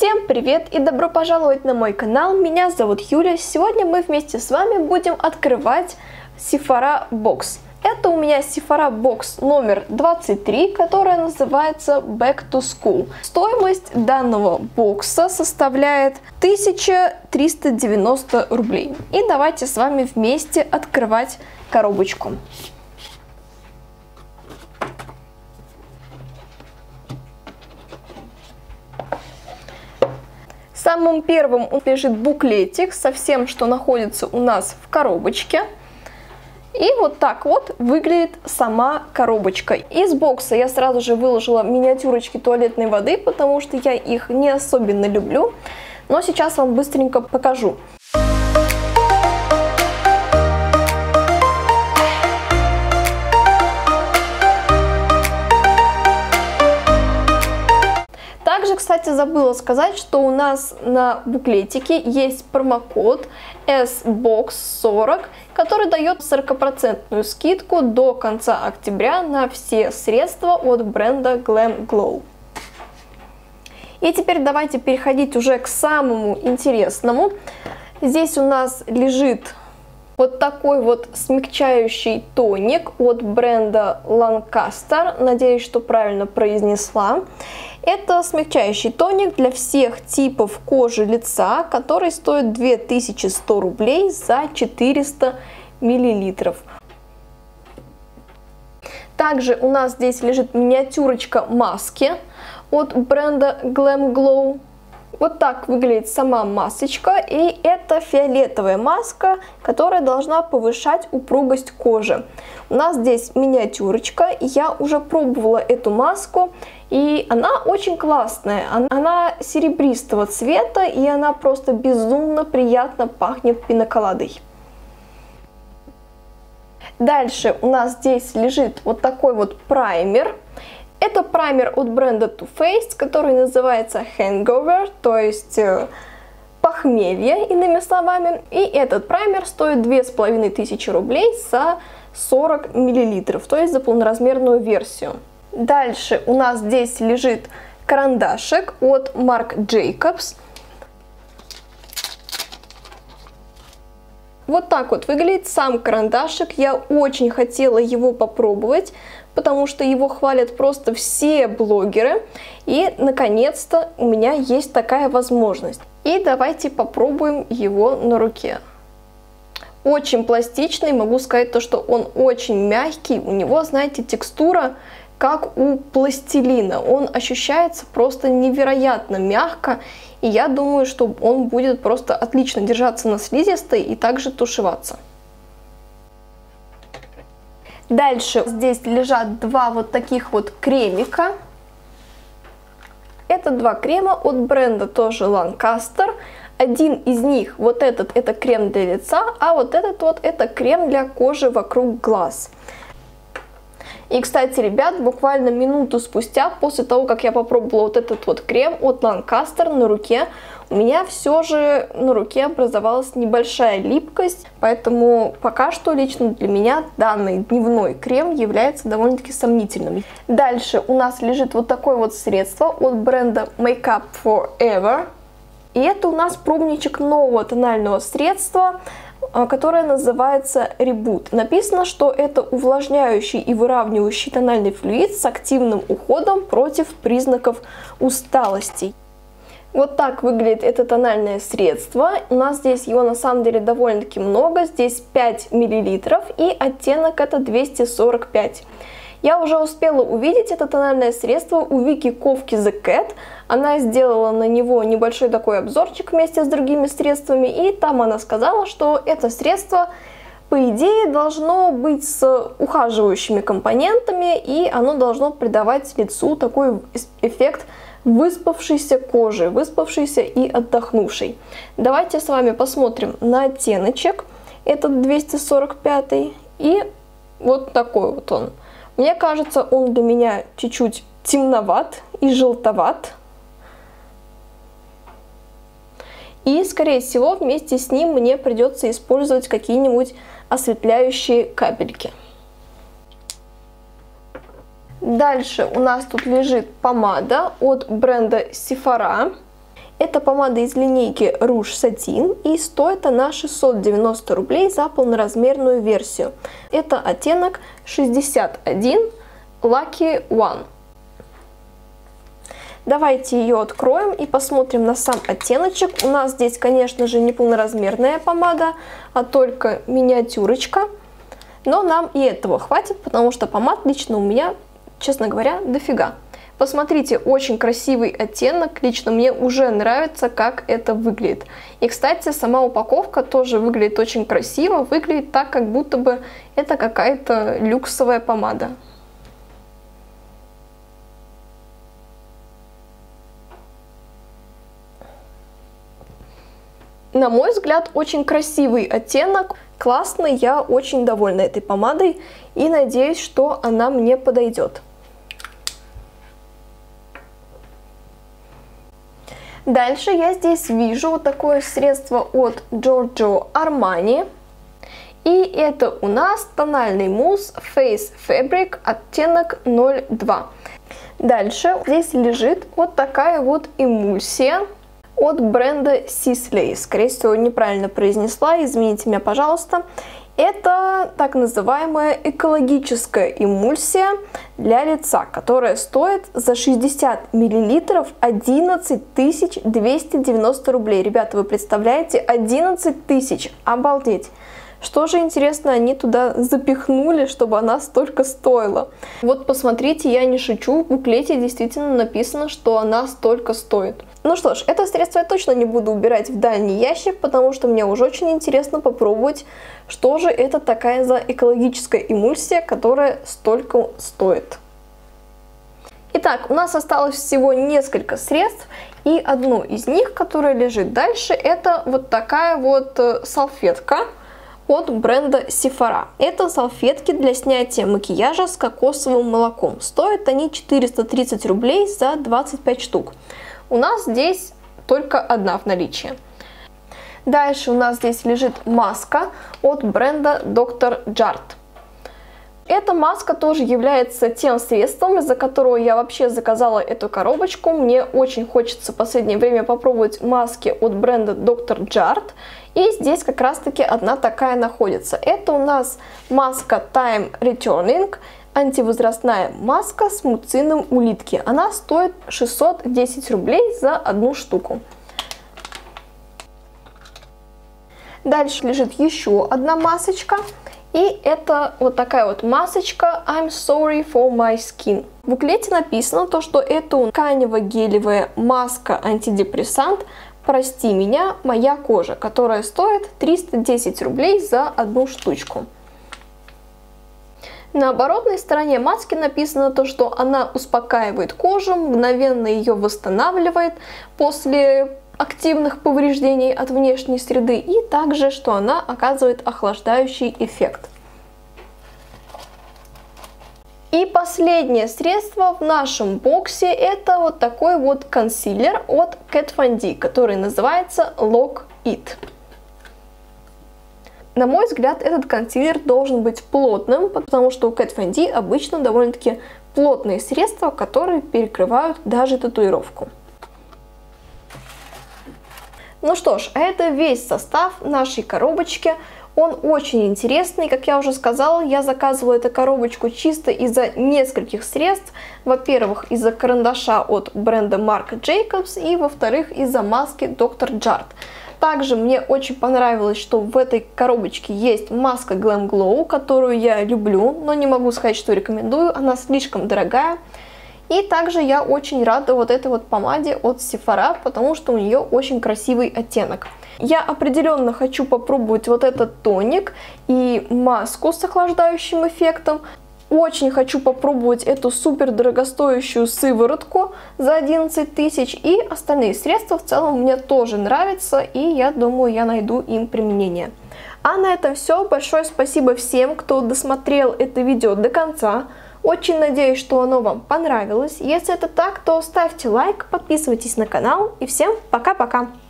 Всем привет и добро пожаловать на мой канал, меня зовут Юля. Сегодня мы вместе с вами будем открывать Sephora Box. Это у меня Sephora Box номер 23, которая называется Back to School. Стоимость данного бокса составляет 1390 рублей. И давайте с вами вместе открывать коробочку. Самым первым лежит буклетик со всем, что находится у нас в коробочке. И вот так вот выглядит сама коробочка. Из бокса я сразу же выложила миниатюрочки туалетной воды, потому что я их не особенно люблю. Но сейчас вам быстренько покажу. Также, кстати, забыла сказать, что у нас на буклетике есть промокод SBOX40, который дает 40% скидку до конца октября на все средства от бренда Glam Glow. И теперь давайте переходить уже к самому интересному. Здесь у нас лежит вот такой вот смягчающий тоник от бренда Lancaster. Надеюсь, что правильно произнесла. Это смягчающий тоник для всех типов кожи лица, который стоит 2100 рублей за 400 миллилитров. Также у нас здесь лежит миниатюрочка маски от бренда Glam Glow. Вот так выглядит сама масочка, и это фиолетовая маска, которая должна повышать упругость кожи. У нас здесь миниатюрочка, я уже пробовала эту маску, и она очень классная. Она серебристого цвета, и она просто безумно приятно пахнет пиноколадой. Дальше у нас здесь лежит вот такой вот праймер. Это праймер от бренда Too Faced, который называется Hangover, то есть похмелье, иными словами. И этот праймер стоит 2500 рублей за 40 миллилитров, то есть за полноразмерную версию. Дальше у нас здесь лежит карандашик от Marc Jacobs. Вот так вот выглядит сам карандашик. Я очень хотела его попробовать, потому что его хвалят просто все блогеры. И, наконец-то, у меня есть такая возможность. И давайте попробуем его на руке. Очень пластичный, могу сказать то, что он очень мягкий. У него, знаете, текстура как у пластилина. Он ощущается просто невероятно мягко. И я думаю, что он будет просто отлично держаться на слизистой и также тушеваться. Дальше здесь лежат два вот таких вот кремика. Это два крема от бренда тоже Lancaster. Один из них, вот этот, это крем для лица, а вот этот вот, это крем для кожи вокруг глаз. И, кстати, ребят, буквально минуту спустя, после того, как я попробовала вот этот вот крем от Lancaster на руке, у меня все же на руке образовалась небольшая липкость, поэтому пока что лично для меня данный дневной крем является довольно-таки сомнительным. Дальше у нас лежит вот такое вот средство от бренда Make Up For Ever. И это у нас пробничек нового тонального средства, которое называется Reboot. Написано, что это увлажняющий и выравнивающий тональный флюид с активным уходом против признаков усталости. Вот так выглядит это тональное средство. У нас здесь его на самом деле довольно-таки много. Здесь 5 мл и оттенок это 245. Я уже успела увидеть это тональное средство у Вики Ковки The Cat. Она сделала на него небольшой такой обзорчик вместе с другими средствами. И там она сказала, что это средство, по идее, должно быть с ухаживающими компонентами. И оно должно придавать лицу такой эффект выспавшейся кожи, выспавшейся и отдохнувшей. Давайте с вами посмотрим на оттеночек. Этот 245 и вот такой вот он. Мне кажется, он для меня чуть-чуть темноват и желтоват. И, скорее всего, вместе с ним мне придется использовать какие-нибудь осветляющие капельки. Дальше у нас тут лежит помада от бренда Sephora. Это помада из линейки Rouge Satin, и стоит она 690 рублей за полноразмерную версию. Это оттенок 61 Lucky One. Давайте ее откроем и посмотрим на сам оттеночек. У нас здесь, конечно же, не полноразмерная помада, а только миниатюрочка. Но нам и этого хватит, потому что помад лично у меня, честно говоря, дофига. Посмотрите, очень красивый оттенок, лично мне уже нравится, как это выглядит. И, кстати, сама упаковка тоже выглядит очень красиво, выглядит так, как будто бы это какая-то люксовая помада. На мой взгляд, очень красивый оттенок, классный, я очень довольна этой помадой и надеюсь, что она мне подойдет. Дальше я здесь вижу вот такое средство от Giorgio Armani. И это у нас тональный мусс Face Fabric оттенок 02. Дальше здесь лежит вот такая вот эмульсия от бренда Sisley. Скорее всего, неправильно произнесла, извините меня, пожалуйста. Это так называемая экологическая эмульсия для лица, которая стоит за 60 мл 11 290 рублей. Ребята, вы представляете? 11 тысяч! Обалдеть! Что же, интересно, они туда запихнули, чтобы она столько стоила? Вот посмотрите, я не шучу, в буклете действительно написано, что она столько стоит. Ну что ж, это средство я точно не буду убирать в дальний ящик, потому что мне уже очень интересно попробовать, что же это такая за экологическая эмульсия, которая столько стоит. Итак, у нас осталось всего несколько средств, и одно из них, которое лежит дальше, это вот такая вот салфетка от бренда Sephora. Это салфетки для снятия макияжа с кокосовым молоком. Стоят они 430 рублей за 25 штук. У нас здесь только одна в наличии. Дальше у нас здесь лежит маска от бренда Dr. Jart. Эта маска тоже является тем средством, из-за которого я вообще заказала эту коробочку. Мне очень хочется в последнее время попробовать маски от бренда Dr. Jart. И здесь как раз таки одна такая находится. Это у нас маска Time Returning, антивозрастная маска с муцином улитки. Она стоит 610 рублей за одну штуку. Дальше лежит еще одна масочка. И это вот такая вот масочка I'm sorry for my skin. В буклете написано то, что это тканево-гелевая маска-антидепрессант «Прости меня, моя кожа», которая стоит 310 рублей за одну штучку. На оборотной стороне маски написано то, что она успокаивает кожу, мгновенно ее восстанавливает после активных повреждений от внешней среды, и также, что она оказывает охлаждающий эффект. И последнее средство в нашем боксе это вот такой вот консилер от Kat Von D, который называется Lock It. На мой взгляд, этот консилер должен быть плотным, потому что у Kat Von D обычно довольно-таки плотные средства, которые перекрывают даже татуировку. Ну что ж, это весь состав нашей коробочки. Он очень интересный. Как я уже сказала, я заказывала эту коробочку чисто из-за нескольких средств. Во-первых, из-за карандаша от бренда Marc Jacobs и, во-вторых, из-за маски Dr. Jart. Также мне очень понравилось, что в этой коробочке есть маска Glam Glow, которую я люблю, но не могу сказать, что рекомендую. Она слишком дорогая. И также я очень рада вот этой вот помаде от Sephora, потому что у нее очень красивый оттенок. Я определенно хочу попробовать вот этот тоник и маску с охлаждающим эффектом. Очень хочу попробовать эту супер дорогостоящую сыворотку за 11 тысяч. И остальные средства в целом мне тоже нравятся, и я думаю, я найду им применение. А на этом все. Большое спасибо всем, кто досмотрел это видео до конца. Очень надеюсь, что оно вам понравилось. Если это так, то ставьте лайк, подписывайтесь на канал и всем пока-пока!